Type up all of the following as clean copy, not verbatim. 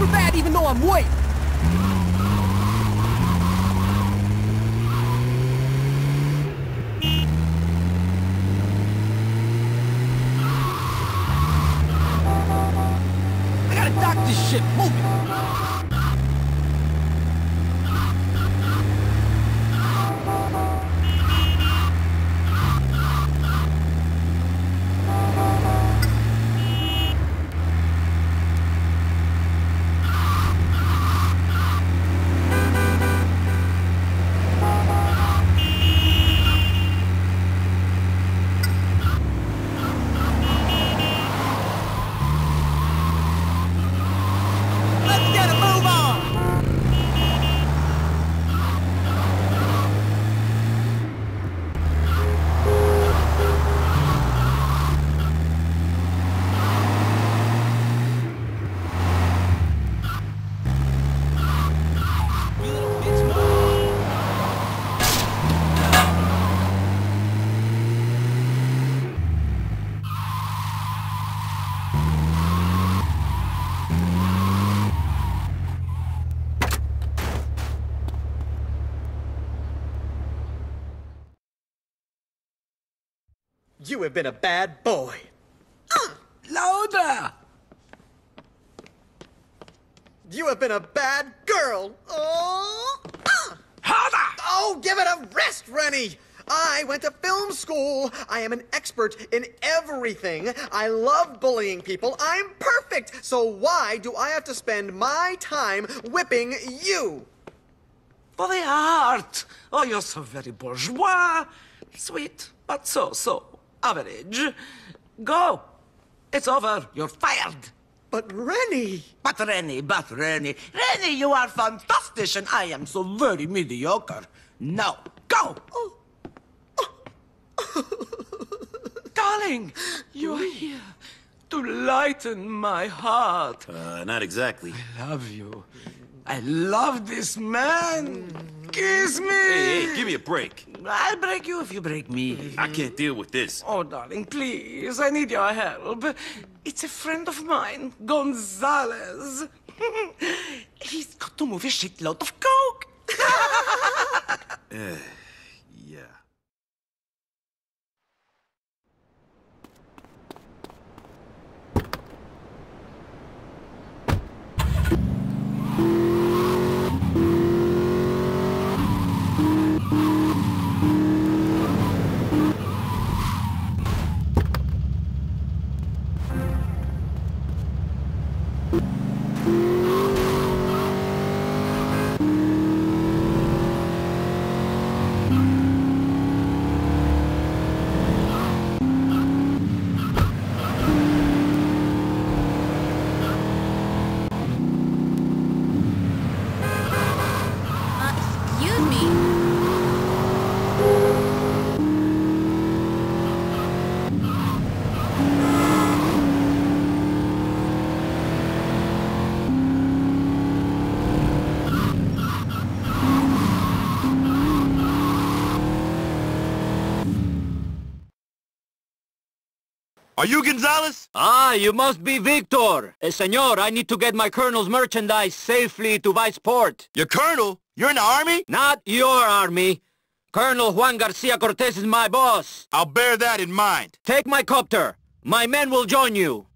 super bad even though I'm white. I gotta dock this ship. Move it. You have been a bad boy. Louder! You have been a bad girl. Oh! Harder! Oh, give it a rest, Rennie! I went to film school. I am an expert in everything. I love bullying people. I'm perfect. So why do I have to spend my time whipping you? For the art. Oh, you're so very bourgeois. Sweet, but so average. Go. It's over. You're fired. But Rennie... But Rennie. Rennie, you are fantastic, and I am so very mediocre. Now, go. Darling, you're here to lighten my heart. Not exactly. I love you. I love this man. Kiss me. Hey, give me a break. I'll break you if you break me. I can't deal with this. Oh, darling, please, I need your help. It's a friend of mine, Gonzalez. He's got to move a shitload of coke. Yeah. Excuse me. Are you Gonzalez? Ah, you must be Victor. Senor, I need to get my colonel's merchandise safely to Viceport. Your colonel? You're in the army? Not your army. Colonel Juan Garcia Cortez is my boss. I'll bear that in mind. Take my copter. My men will join you.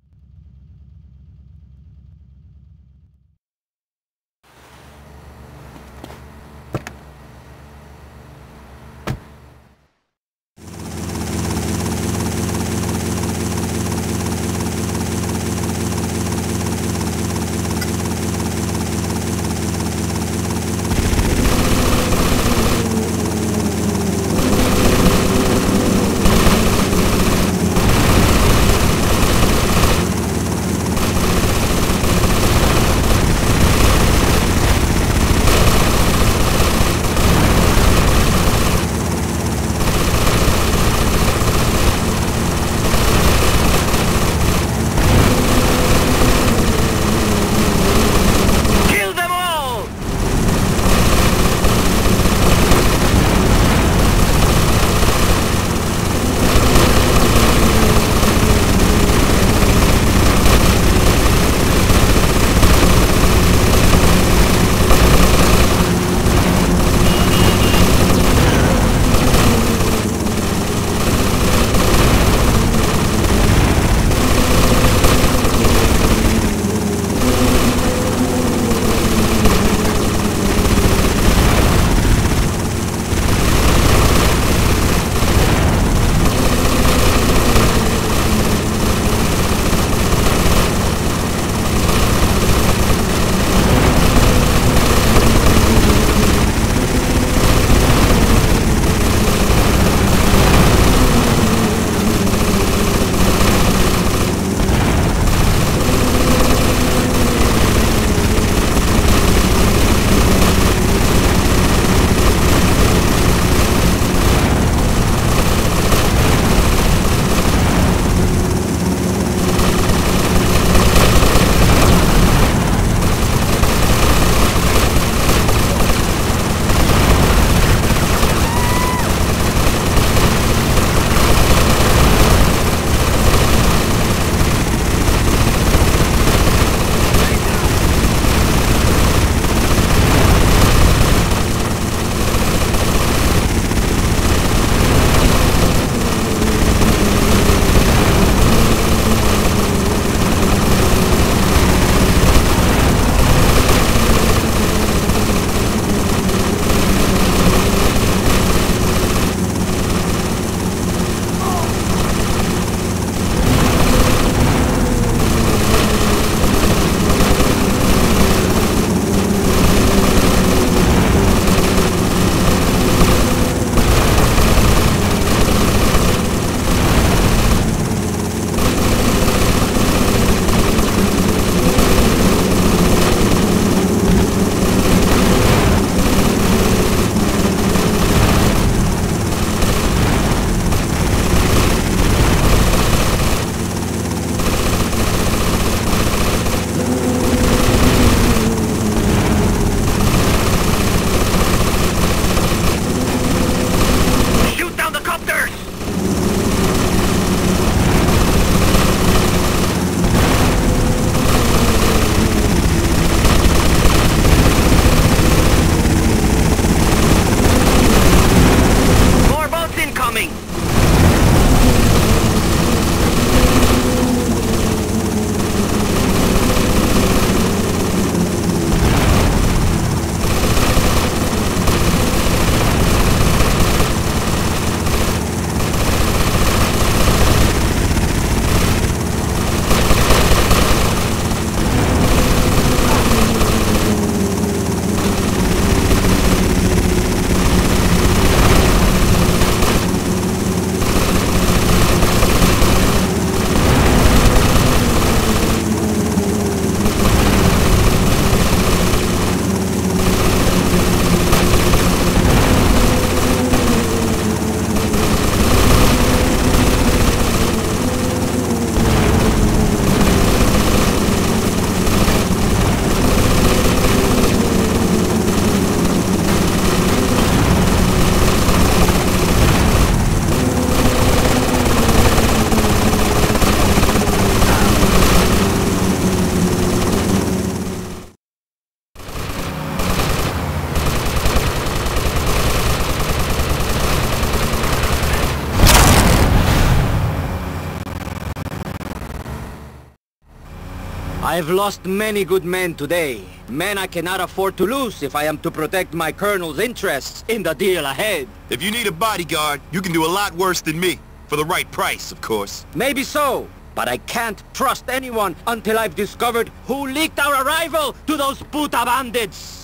I've lost many good men today. Men I cannot afford to lose if I am to protect my colonel's interests in the deal ahead. If you need a bodyguard, you can do a lot worse than me. For the right price, of course. Maybe so, but I can't trust anyone until I've discovered who leaked our arrival to those puta bandits.